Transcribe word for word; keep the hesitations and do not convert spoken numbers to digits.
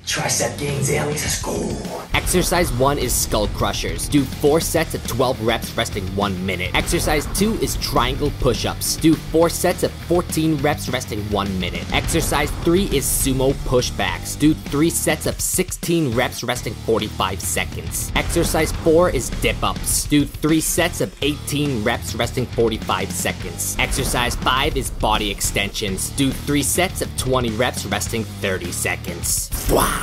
Tricep gangs, aliens, let's go. Exercise one is Skullcrushers. Do four sets of twelve reps, resting one minute. Exercise two is Triangle Push-Ups. Do four sets of fourteen reps, resting one minute. Exercise three is Sumo Pushbacks. Do three sets of sixteen reps, resting forty-five seconds. Exercise four is Dip-Ups. Do three sets of eighteen reps, resting forty-five seconds. Exercise five is Body Extensions. Do three sets of twenty reps, resting thirty seconds. Wow.